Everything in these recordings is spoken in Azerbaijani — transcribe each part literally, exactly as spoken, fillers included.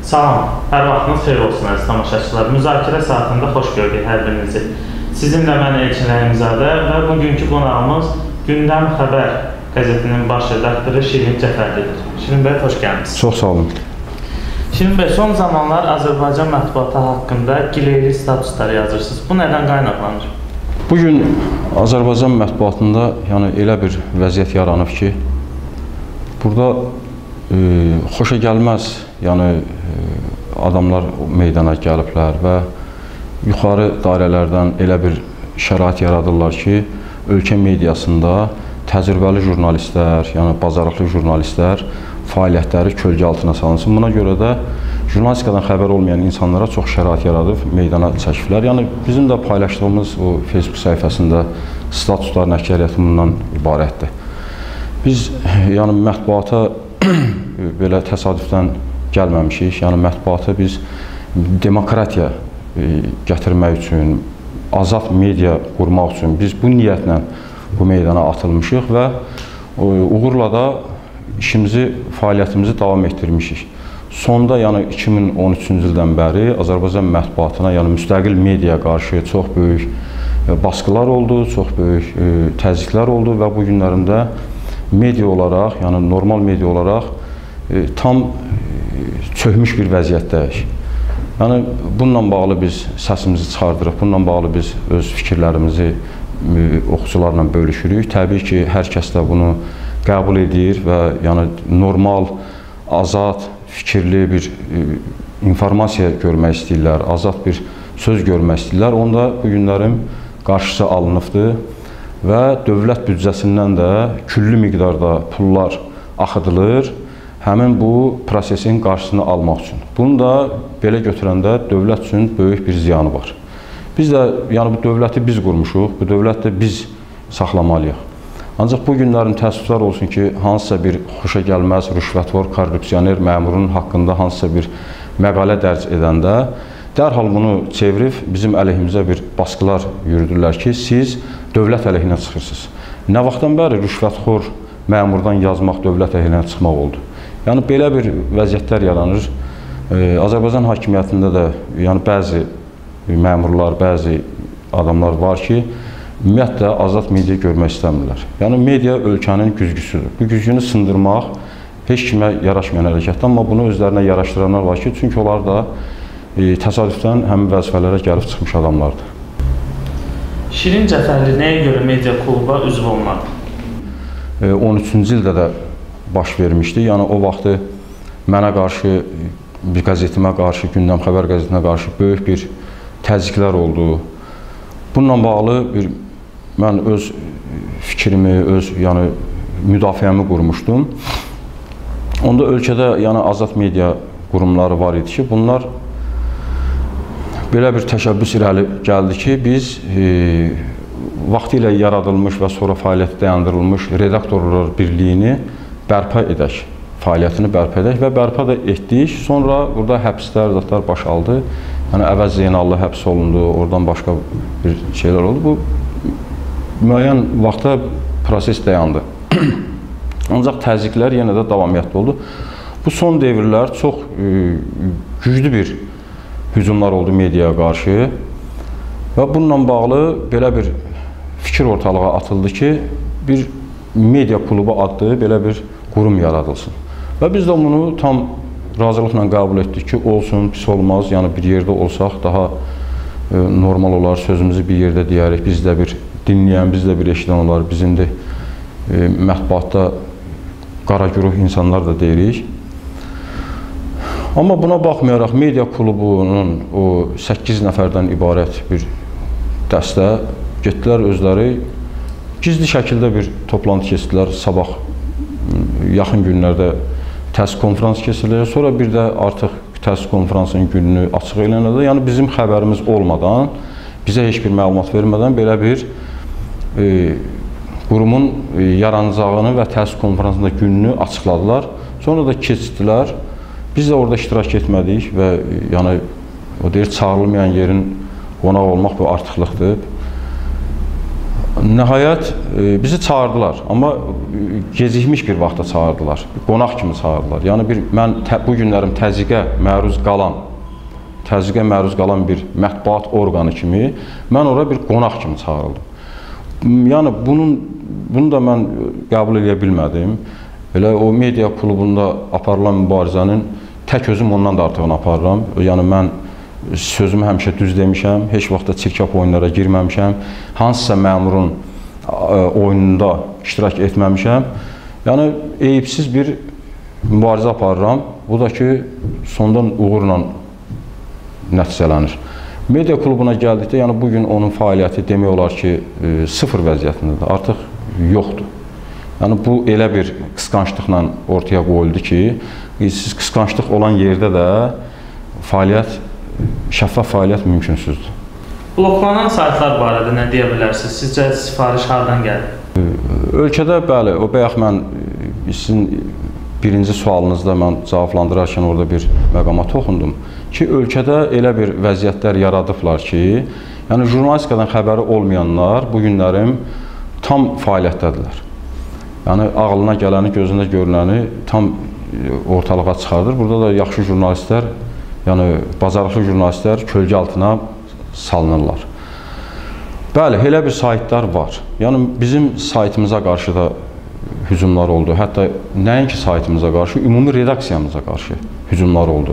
Salam, hər vaxtınız xeyir olsun əziz tamaşaçılar. Müzakirə saatında xoş gördük hər birinizi. Sizinlə mən Elçin Rəhimzadə və bugünkü qonağımız Gündəm Xəbər qəzetinin baş redaktoru Şirin Cəfərlidir. Şirin bəy, xoş gəlmişsiniz. Çox sağ olun. Şirin bəy, son zamanlar Azərbaycan mətbuatı haqqında gileyli statuslar yazırsınız. Bu nədən qaynaqlanır? Bugün Azərbaycan mətbuatında yəni elə bir vəziyyət yaranıb ki, burada e, xoşa gəlməz yəni e, adamlar meydana gəliblər və yuxarı dairələrdən elə bir şərait yaradırlar ki, ölkə mediasında təcrübəli jurnalistlər, yəni bacarıqlı jurnalistlər fəaliyyətləri kölgə altına salınsın. Buna görə də jurnalistikadan xəbər olmayan insanlara çox şərait yaradıb meydana çəkiblər. Yəni bizim də paylaşdığımız o Facebook səhifəsində statusların əksəriyyəti bundan ibarətdir. Biz yəni mətbuata belə təsadüfdən gəlməmişik. Yəni mətbuatı biz demokratiya gətirmək üçün, azad media qurmaq üçün biz bu niyyətlə bu meydana atılmışıq və uğurla da işimizi, fəaliyyətimizi davam etdirmişik. Sonda, yəni iki min on üçüncü ildən bəri Azərbaycan mətbuatına, yəni müstəqil mediaya qarşı çox böyük baskılar oldu, çox böyük təzyiqlər oldu və bu günlərində media olaraq, yəni normal media olaraq tam çökmüş bir vəziyyətdəyik. Yəni bununla bağlı biz səsimizi çıxardırıq, bununla bağlı biz öz fikirlərimizi oxucularla bölüşürük. Təbii ki, hər kəs də bunu qəbul edir və yəni normal, azad, fikirli bir informasiya görmək istəyirlər, azad bir söz görmək istəyirlər. Onda bu günlərin qarşısı alınıbdır və dövlət büdcəsindən də küllü miqdarda pullar axıdılır həmin bu prosesin qarşısını almaq üçün. Bunu da belə götürəndə dövlət üçün böyük bir ziyanı var. Biz də yəni bu dövləti biz qurmuşuq, bu dövlət də biz saxlamalıyıq. Ancaq bu günlərin təəssüflər olsun ki, hansısa bir xoşa gəlməz, rüşvətxor, korrupsioner məmurun haqqında hansısa bir məqalə dərc edəndə dərhal bunu çevirib bizim əleyhimizə bir baskılar yürüdürlər ki, siz dövlət əleyhinə çıxırsınız. Nə vaxtdan bəri rüşvətxor məmurdan yazmaq dövlət əleyhinə çıxmaq oldu? Yəni belə bir vəziyyətlər yaranır. Azərbaycan hakimiyyətində də yəni bəzi məmurlar, bəzi adamlar var ki, ümumiyyətlə azad media görmək istəmirlər. Yəni media ölkənin güzgüsüdür. Bu güzgünü sındırmaq heç kimə yaraşmayan hərəkətdir, amma bunu özlərinə yaraşdıranlar var ki, çünki onlar da e, təsadüfdən həmin vəzifələrə gəlib çıxmış adamlardır. Şirin Cəfərli nəyə görə media kluba üzv olmadı? E, on üçüncü ildə də baş vermişdi. Yəni o vaxtı mənə qarşı, bir qəzetimə qarşı, Gündəm Xəbər qəzetinə qarşı böyük bir təzyiqlər oldu. Bununla bağlı bir mən öz fikrimi, öz yəni müdafiəmi qurmuşdum. Onda ölkədə yəni azad media qurumları var idi ki, bunlar belə bir təşəbbüs irəli gəldi ki, biz e, vaxtilə yaradılmış və sonra fəaliyyəti dayandırılmış redaktorlar birliyini bərpa edək, fəaliyyətini bərpa edək və bərpa da etdik. Sonra burada həbslər, zatlar baş aldı. Yəni Əvəz Zeynallı həbs olundu, oradan başqa bir şeylər oldu. Bu müəyyən vaxtda proses dayandı. Ancaq təzyiqlər yenə də davamiyyətli oldu. Bu son devirlər çox e, güclü bir hücumlar oldu mediaya qarşı və bununla bağlı belə bir fikir ortalığa atıldı ki, bir media klubu adlı belə bir qurum yaradılsın. Və biz də bunu tam razılıqla qəbul etdik ki, olsun, pis olmaz, yəni bir yerdə olsaq daha e, normal olar, sözümüzü bir yerdə deyərik, biz də bir dinləyən, biz də bir eşidən olar, bizim də e, mətbuatda qara güruh insanlar da deyirik. Amma buna baxmayaraq media klubunun o səkkiz nəfərdən ibarət bir dəstə getdilər özləri, gizli şəkildə bir toplantı keçdilər, sabah yaxın günlərdə təsis konfrans keçiriləcək, sonra bir də artıq təsis konfransının gününü açıq elənədə, yəni bizim xəbərimiz olmadan, bizə heç bir məlumat vermədən belə bir e, qurumun e, yaranacağını və təsis konfransında gününü açıqladılar. Sonra da keçdilər, biz də orada iştirak etmədik və e, yəni o deyir, çağırılmayan yerin qonaq olmaq bu artıqlıqdır. Nəhayət e, bizi çağırdılar, amma gecikmiş bir vaxtda çağırdılar, qonaq kimi çağırdılar. Yəni bir mən tə, bu günlərim təzyiqə məruz qalan, təzyiqə məruz qalan bir mətbuat orqanı kimi mən ora bir qonaq kimi çağırıldım. Yəni bunun bunu da mən qəbul edə bilmədim. Elə o media klubunda aparılan mübarizənin tək özüm ondan da artığını aparıram. Yəni mən sözümü həmişə düz demişəm, heç vaxt da çirkab oyunlara girməmişəm, hansısa məmurun oyununda iştirak etməmişəm. Yəni, eyibsiz bir mübarizə aparıram. Bu da ki, sondan uğurla nəticələnir. Media klubuna gəldikdə, yəni bugün onun fəaliyyəti demək olar ki, sıfır vəziyyətindədir, artıq yoxdur. Yəni, bu elə bir qısqanclıqla ortaya qoyuldu ki, siz qısqanclıq olan yerdə də fəaliyyət şəffaf fəaliyyət mümkünsüzdür. Bloklanan saytlar barədə nə deyə bilərsiniz? Sizcə sifariş hardan gəlir? Ölkədə, bəli, o bayaq mən sizin birinci sualınızda mən cavablandırarkən orada bir məqama toxundum ki, ölkədə elə bir vəziyyətlər yaradıblar ki, yəni jurnalistikadan xəbəri olmayanlar bu günlərim tam fəaliyyətdədirlər. Yəni ağlına gələni, gözündə görüləni tam ortalığa çıxardır. Burada da yaxşı jurnalistlər, yəni bacarıqlı jurnalistlər kölgə altına salınırlar. Bəli, elə bir saytlar var. Yəni bizim saytımıza qarşı da hücumlar oldu. Hətta nəinki saytımıza qarşı, ümumi redaksiyamıza qarşı hücumlar oldu.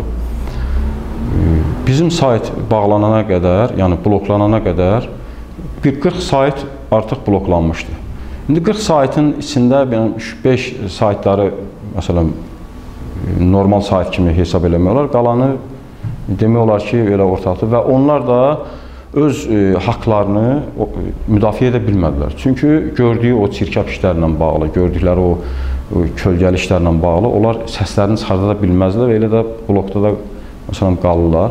Bizim sayt bağlanana qədər, yəni bloklanana qədər bir qırx sayt artıq bloklanmışdı. İndi qırx saytın içində üç beş saytları, məsələn, normal sayt kimi hesab eləmək qalanı demək olar ki, elə ortalıqdır və onlar da öz e, haqlarını o, müdafiə edə bilmədilər. Çünki gördüyü o çirkab işlərlə bağlı, gördükləri o, o kölgəli işlərlə bağlı, onlar səslərini çıxarda bilməzlər və elə də blokda da məsələn qalırlar.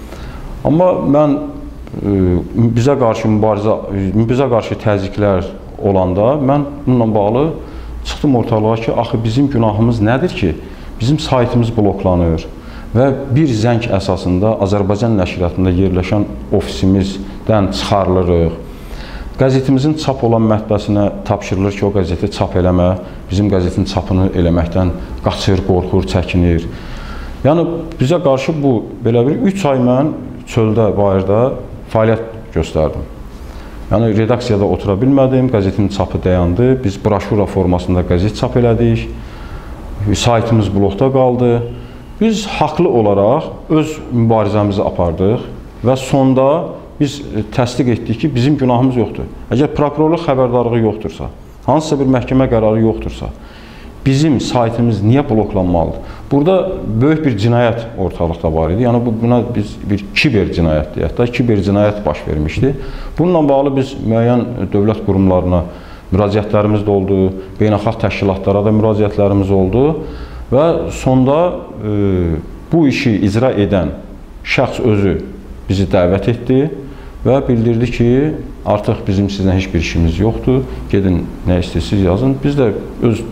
Amma mən e, bizə qarşı mübarizə, bizə qarşı təzyiqlər olanda mən bununla bağlı çıxdım ortalığa ki, axı bizim günahımız nədir ki, bizim saytımız bloklanır. Və bir zəng əsasında Azərbaycan nəşriyyatında yerləşən ofisimizdən çıxarılırıq. Qəzetimizin çap olan mətbəəsinə tapşırılır ki, o qəzeti çap eləmə, bizim qəzetin çapını eləməkdən qaçır, qorxur, çəkinir. Yəni, bizə qarşı bu, belə bir üç ay mən çöldə, bayırda fəaliyyət göstərdim. Yəni, redaksiyada otura bilmədim, qəzetin çapı dayandı, biz broşura formasında qəzet çap elədik, saytımız blokda qaldı. Biz haqlı olaraq öz mübarizəmizi apardıq və sonda biz təsdiq etdik ki, bizim günahımız yoxdur. Əgər prokurorluq xəbərdarlığı yoxdursa, hansısa bir məhkəmə qərarı yoxdursa, bizim saytımız niyə bloklanmalıdır? Burada böyük bir cinayət ortalıqda var idi. Yəni, buna biz bir kiber cinayət deyək də, kiber cinayət baş vermişdi. Bununla bağlı biz müəyyən dövlət qurumlarına müraciətlərimiz də oldu, beynəlxalq təşkilatlara da müraciətlərimiz oldu. Və sonda e, bu işi icra edən şəxs özü bizi dəvət etdi və bildirdi ki, artıq bizim sizdən heç bir işimiz yoxdur, gedin nə istəyirsiniz yazın. Biz də öz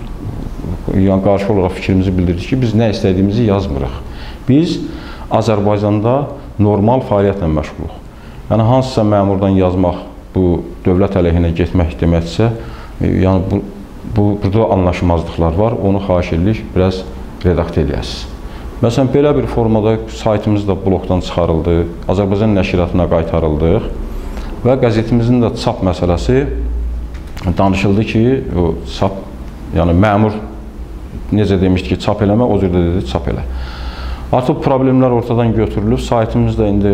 yəni, qarşı olaraq fikrimizi bildirdik ki, biz nə istədiyimizi yazmırıq. Biz Azərbaycanda normal fəaliyyətlə məşğuluq. Yəni, hansısa məmurdan yazmaq, bu dövlət əleyhinə getmək deməkdirsə, e, yəni bu Bu, burada anlaşmazlıqlar var, onu xahiş edirik, biraz redaktə edəsiniz. Məsələn, belə bir formada saytımız da blokdan çıxarıldı, Azərbaycan nəşriyyatına qaytarıldıq və qəzetimizin də çap məsələsi danışıldı ki, o çap, yəni məmur necə demişdi ki, çap eləmə, o cürdə dedi, çap elə. Artıq problemlər ortadan götürülüb, saytımız da indi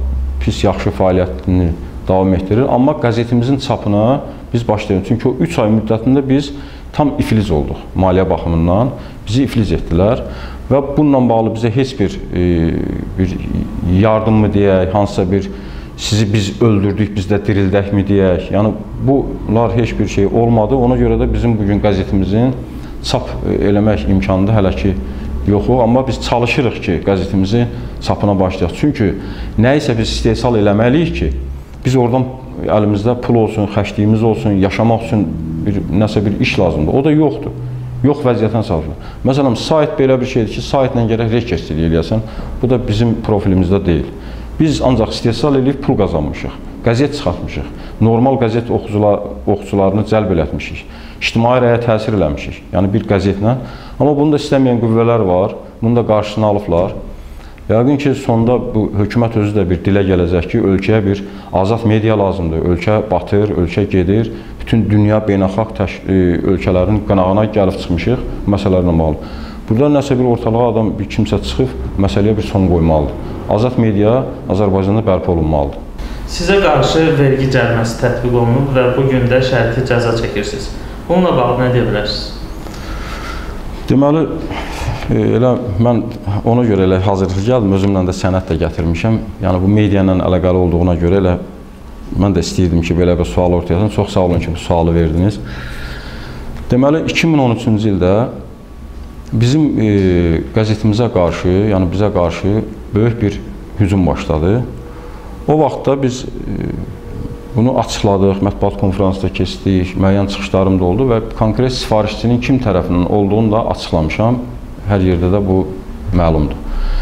pis yaxşı fəaliyyətini davam etdirir, amma qəzetimizin çapına biz başlayalım. Çünki o üç ay müddətində biz tam iflic olduq maliyyə baxımından. Bizi iflic etdilər və bununla bağlı bizə heç bir, e, bir yardım mı deyək, hansısa bir sizi biz öldürdük, biz də dirildək mi deyək. Yəni, bunlar heç bir şey olmadı. Ona görə də bizim bugün qəzetimizin çap eləmək imkanı da hələ ki yoxu. Amma biz çalışırıq ki, qəzetimizin çapına başlayaq. Çünki nə isə biz istehsal eləməliyik ki, biz oradan əlimizdə pul olsun, xərcliyimiz olsun, yaşamaq üçün bir, nəsə bir iş lazımdır. O da yoxdur. Yox vəziyyətən çalışır. Məsələn, sayt belə bir şeydir ki, saytla gərək rekersçilik eləyəsən. Bu da bizim profilimizdə deyil. Biz ancaq istehsal eləyib pul qazanmışıq. qəzet çıxartmışıq. Normal qəzet oxucular, oxucularını cəlb elətmişik. İctimai rəyə təsir eləmişik. Yəni bir qəzetlə. Amma bunu da istəməyən qüvvələr var. Bunu da qarşısını alıblar. Yəqin ki, sonda bu hökumət özü də bir dilə gələcək ki, ölkəyə bir azad media lazımdır. Ölkə batır, ölkə gedir. Bütün dünya beynəlxalq ölkələrin qınağına gəlib çıxmışıq məsələlərlə bağlı. Burada nəsə bir ortalığa adam, bir kimsə çıxıb, məsələyə bir son qoymalıdır. Azad media Azərbaycanda bərpa olunmalıdır. Sizə qarşı vergi cəriməsi tətbiq olunub və bugün də şərti cəza çəkirsiniz. Bununla bağlı nə deyə bilərsiniz? Deməli, elə mən ona görə elə hazırlıq gəldim, özümlə də sənəd də gətirmişəm. Yəni bu media ilə əlaqəli olduğuna görə elə mən də istəyirdim ki, belə bir sual ortaya atın. Çox sağ olun ki, bu sualı verdiniz. Deməli, iki min on üçüncü ildə bizim e, qəzetimizə qarşı, yəni bizə qarşı böyük bir hücum başladı. O vaxtda biz e, bunu açıqladıq, mətbuat konferansda keçdik, müəyyən çıxışlarım da oldu və konkret sifarişçinin kim tərəfindən olduğunu da açıqlamışam. Hər yerdə də bu məlumdur.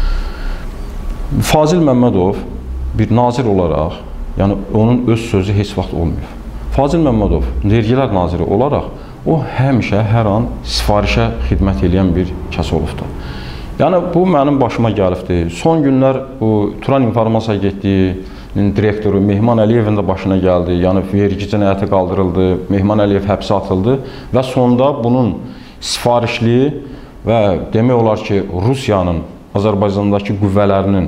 Fazil Məmmədov bir nazir olaraq, yəni onun öz sözü heç vaxt olmuyor. Fazil Məmmədov vergilər naziri olaraq o həmişə, hər an sifarişə xidmət edən bir kəs olubdur. Yəni, bu mənim başıma gəlibdir. Son günlər bu Turan İnformasiya Agentliyi direktoru Mehman Əliyevin də başına gəldi. Yəni, vergi cinayəti qaldırıldı, Mehman Əliyev həbsə atıldı və sonda bunun sifarişli və demək olar ki, Rusiyanın, Azərbaycandakı qüvvələrinin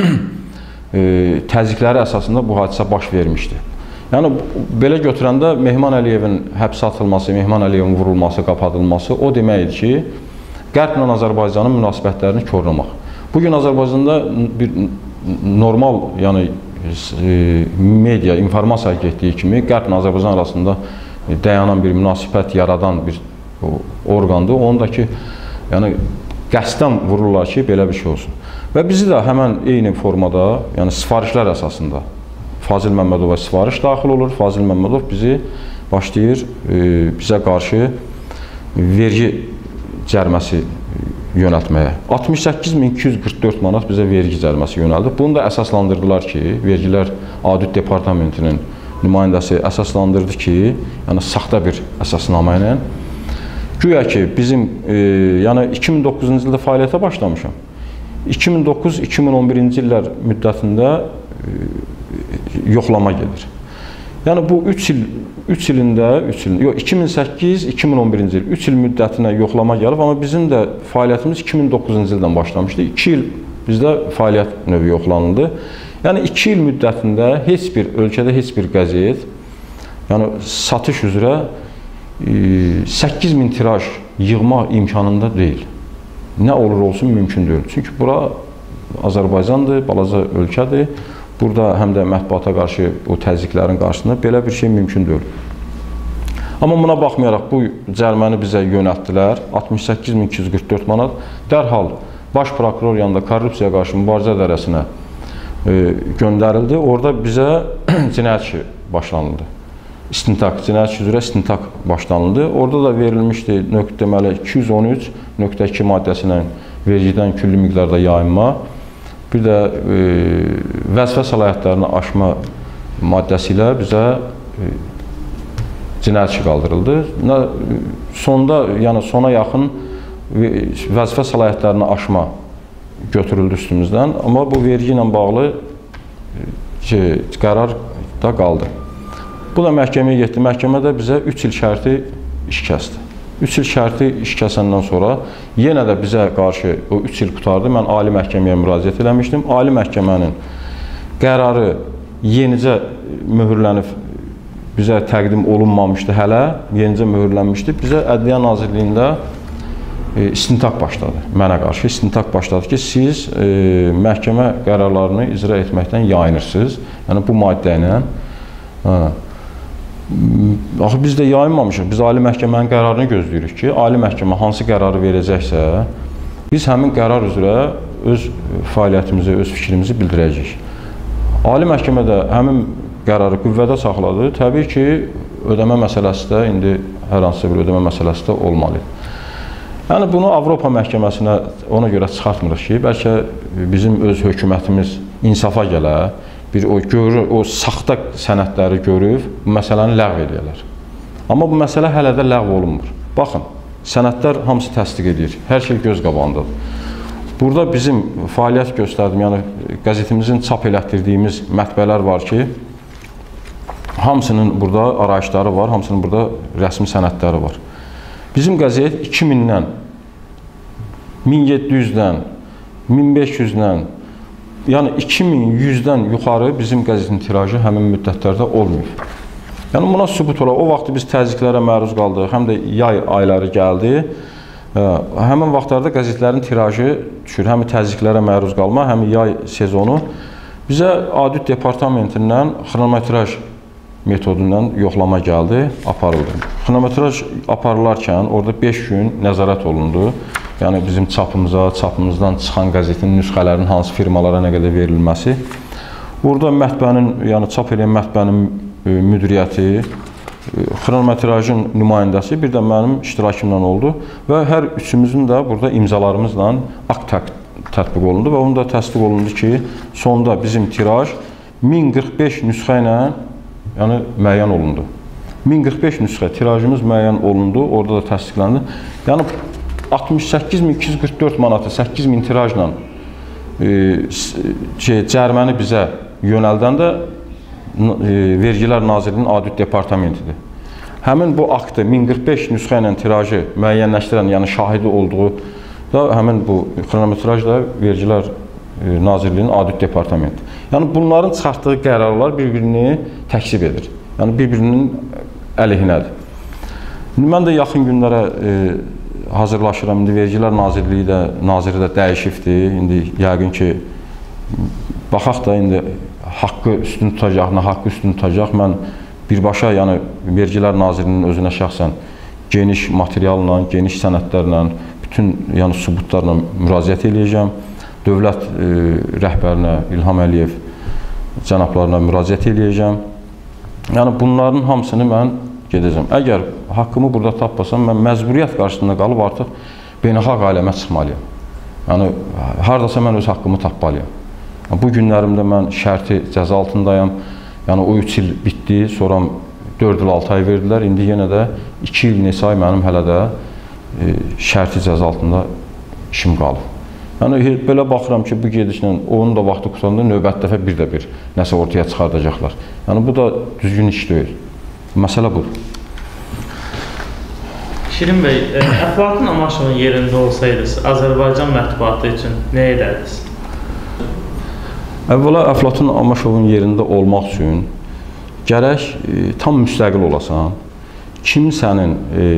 e, təzyiqləri əsasında bu hadisə baş vermişdi. Yəni, belə götürəndə Mehman Əliyevin həbsə atılması, Mehman Əliyevin vurulması, qapadılması o deməkdir ki, Qərblə Azərbaycanın münasibətlərini korlamaq. Bugün Azərbaycanda bir normal, yəni media, informasiya getdiyi kimi Qərblə Azərbaycan arasında dayanan bir münasibət yaradan bir orqandır. Onu da ki, yəni qəsdən vururlar ki, belə bir şey olsun. Və bizi də həmən eyni formada, yəni sifarişlər əsasında Fazil Məmmədova sifariş daxil olur. Fazil Məmmədov bizi başlayır e, bizə qarşı vergi cəriməsi yönəltməyə. altmış səkkiz min iki yüz qırx dörd manat bizə vergi cəriməsi yönəldi. Bunu da əsaslandırdılar ki, Vergilər Audit Departamentinin nümayəndəsi əsaslandırdı ki, yəni saxta bir əsasnamə ilə, güya ki, bizim e, yəni iki min doqquzuncu ildə fəaliyyətə başlamışam. iki min doqquz iki min on birinci illər müddətində e, yoxlama gedir. Yəni bu üç il üç ilində, üç il, yox iki min səkkiz iki min on birinci il üç il müddətinə yoxlama gəlib, amma bizim də fəaliyyətimiz iki min doqquzuncu ildən başlamışdı. iki il bizdə fəaliyyət növü yoxlanıldı. Yəni iki il müddətində heç bir ölkədə heç bir qəzet, yəni satış üzrə səkkiz min tiraj yığma imkanında deyil. Nə olur olsun mümkün deyil. Çünki bura Azərbaycandır, balaca ölkədir. Burada həm də mətbuata qarşı o təzyiqlərin qarşısında belə bir şey mümkün deyil. Amma buna baxmayaraq bu cəriməni bizə yönəltdilər. altmış səkkiz min iki yüz qırx dörd manat. Dərhal Baş prokuror yanında korrupsiyaya qarşı mübarizə idarəsinə e, göndərildi. Orada bizə cinayət işi başlanıldı. İstintaq, cinayət işi üzrə istintaq başlanıldı. Orada da verilmişdi nöqtə deməli iki yüz on üç nöqtə iki maddəsi ilə vergidən külli miqdarda yayınma. Bir də e, vəzifə səlahiyyətlərini aşma maddəsi ilə bizə e, cinayət işi qaldırıldı. Sonda, yəni sona yaxın vəzifə səlahiyyətlərini aşma götürüldü üstümüzdən. Amma bu vergi ilə bağlı ki, qərar da qaldı. Bu da məhkəməyə getdi. Məhkəmə də bizə üç il şərti iş kəsdi. üç il şərti iş kəsəndən sonra yenə də bizə qarşı o üç il qutardı. Mən Ali Məhkəməyə müraciət eləmişdim. Ali Məhkəmənin qərarı yenicə mühürlənib bizə təqdim olunmamışdı hələ, yenicə mühürlənmişdi. Bizə Ədliyyə Nazirliyində e, istintaq başladı. Mənə qarşı istintaq başladı ki, siz e, məhkəmə qərarlarını icra etməkdən yayınırsınız. Yəni bu maddə ilə. Hə. Axı biz də yayınmamışıq. Biz Ali Məhkəmənin qərarını gözləyirik ki, Ali Məhkəmə hansı qərarı verəcəksə, biz həmin qərar üzrə öz fəaliyyətimizi, öz fikrimizi bildirəcəyik. Ali Məhkəmə də həmin qərarı qüvvədə saxladı. Təbii ki, ödəmə məsələsi də indi hər hansısa bir ödəmə məsələsi də olmalıdır. Yəni bunu Avropa məhkəməsinə ona görə çıxartmırıq ki, bəlkə bizim öz hökumətimiz insafa gələ, bir o görür, o saxta sənədləri görüb bu məsələni ləğv edərlər. Amma bu məsələ hələ də ləğv olunmur. Baxın, sənədlər hamısı təsdiq edir, hər şey göz qabağındadır. Burada bizim fəaliyyət göstərdim, yəni qəzetimizin çap elətdirdiyimiz mətbəələr var ki, hamısının burada arayışları var, hamısının burada rəsmi sənədləri var. Bizim qəzet iki mindən, min yeddi yüzdən, min beş yüzdən, yəni iki min yüzdən yuxarı bizim qəzetin tirajı həmin müddətlərdə olmuyor. Yəni buna sübut olaraq, o vaxt biz təzyiqlərə məruz qaldıq, həm də yay ayları gəldi. Həmin vaxtlarda qəzetlərin tirajı düşür, həm təzyiqlərə məruz qalma, həm yay sezonu. Bizə Audit Departamentindən xronometraj metodundan yoxlama gəldi, aparıldı. Xronometraj aparılarkən orada beş gün nəzarət olundu. Yəni bizim çapımıza, çapımızdan çıxan qəzetin nüsxələrinin hansı firmalara nə qədər verilməsi. Burada mətbəənin, yəni çap edən mətbəənin müdiriyyəti, xronometrajın nümayəndəsi, bir də mənim iştirakımla oldu və hər üçümüzün də burada imzalarımızla akt tətbiq olundu və onun da təsdiq olundu ki, sonda bizim tiraj min qırx beş nüsxə ilə yəni müəyyən olundu. min qırx beş nüsxə tirajımız müəyyən olundu, orada da təsdiqləndi. Yəni altmış səkkiz min iki yüz qırx dörd manatı səkkiz min tirajla e, şey, cəriməni bizə yönəldən də e, Vergilər Nazirliyinin Audit Departamentidir. Həmin bu aktı min qırx beş nüsxə ilə tirajı müəyyənləşdirən, yəni şahidi olduğu da həmin bu xronometrajla Vergilər e, Nazirliyinin Audit Departamenti. Yəni bunların çıxartdığı qərarlar bir-birini təksib edir. Yəni bir-birinin əleyhinədir. Mən də yaxın günlərə e, hazırlaşıram. İndi Vergilər Nazirliyi də, naziri də dəyişibdir. İndi yəqin ki, baxaq da indi haqqı üstün tutacaq, nə haqqı üstün tutacaq. Mən birbaşa, yəni Vergilər Nazirliyinin özünə şəxsən geniş materialla, geniş sənədlərlə, bütün yəni sübutlarla müraciət edəcəm. Dövlət e, rəhbərinə İlham Əliyev cənablarına müraciət edəcəm. Yəni bunların hamısını mən gedəcəm. Əgər haqqımı burada tapmasam, mən məcburiyyət qarşısında qalıb artıq beynəlxalq aləmə çıxmalıyam. Yəni, haradasa mən öz haqqımı tapmalıyam. Yəni, bu günlərimdə mən şərti cəza altındayım. Yəni, o üç il bitdi, sonra dörd il altı ay verdilər. İndi yenə də iki il neçə ay mənim hələ də e, şərti cəza altında işim qalıb. Yəni, belə baxıram ki, bu gedişlə onun da vaxtı qutanda növbət dəfə bir də bir nəsə ortaya çıxardacaqlar. Yəni, bu da düzgün iş deyil. Məsələ budur. Şirin bəy, Əflatun Amaşovun yerində olsaydınız, Azərbaycan mətbuatı üçün nə edərdiniz? Əvvəla Əflatun Amaşovun yerində olmaq üçün gərək e, tam müstəqil olasan, kimsənin e,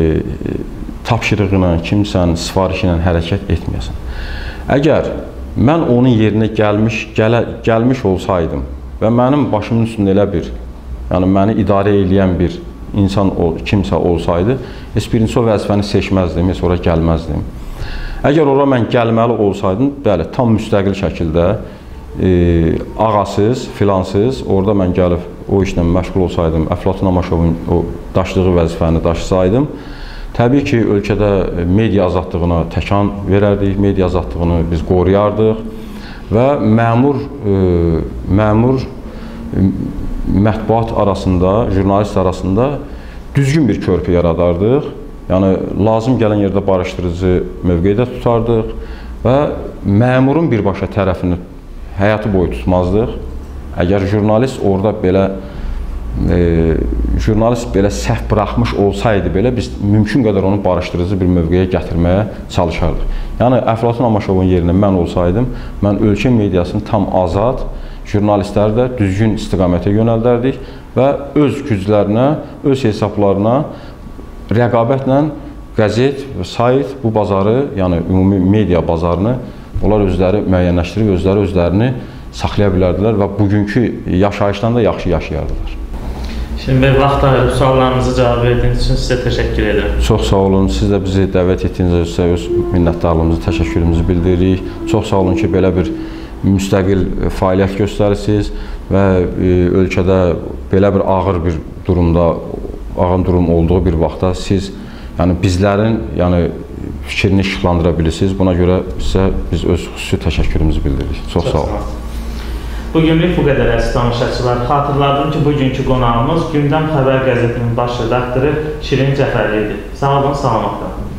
tapşırığı ilə, kimsənin sifarişi ilə hərəkət etməyəsən. Əgər mən onun yerinə gəlmiş, gələ, gəlmiş olsaydım və mənim başımın üstündə elə bir, yəni məni idarə edən bir insan, kimsə olsaydı, heç birinci o vəzifəni seçməzdim, heç ora gəlməzdim. Əgər ora mən gəlməli olsaydım, bəli, tam müstəqil şəkildə e, ağasız, filansız, orada mən gəlib o işlə məşğul olsaydım, Əflatun Amaşovun o daşıdığı vəzifəni daşısaydım, təbii ki, ölkədə media azadlığına təkan verərdik, media azadlığını biz qoruyardıq və məmur, e, məmur e, mətbuat arasında, jurnalist arasında düzgün bir körpü yaradardıq. Yəni, lazım gələn yerdə barışdırıcı mövqedə tutardıq və məmurun birbaşa tərəfini həyatı boyu tutmazdıq. Əgər jurnalist orada belə e, jurnalist belə səhv buraxmış olsaydı belə, biz mümkün qədər onu barışdırıcı bir mövqeyə gətirməyə çalışardıq. Yəni, Əflatun Amaşovun yerinə mən olsaydım, mən ölkə mediasını tam azad, jurnalistləri də düzgün istiqamətə yönəldərdik və öz güclərinə, öz hesablarına, rəqabətlə qəzet və sayt bu bazarı, yəni ümumi media bazarını onlar özləri müəyyənləşdirib, özləri özlərini saxlaya bilərdilər və bugünkü yaşayışdan da yaxşı yaşayardılar. Şimdi bəy, vaxt ayırıb suallarımızı cavab verdiyiniz üçün sizə təşəkkür edirəm. Çox sağ olun. Siz də bizi dəvət etdiyinizə sizə öz minnətdarlığımızı, təşəkkürümüzü bildiririk. Çox sağ olun ki, belə bir müstəqil fəaliyyət göstərirsiniz və e, ölkədə belə bir ağır bir durumda, ağır durum olduğu bir vaxtda siz yəni bizlərin yəni fikrini işıqlandıra bilirsiniz. Buna görə sizə biz öz xüsusi təşəkkürümüzü bildiririk. Çox, Çox sağ olun. Bugünlük bu qədər əziz tamaşaçılar. Xatırladım ki, bugünkü qonağımız Gündəm Xəbər qəzetinin baş redaktoru Şirin Cəfərli idi. Sağ olun, salamat qalın.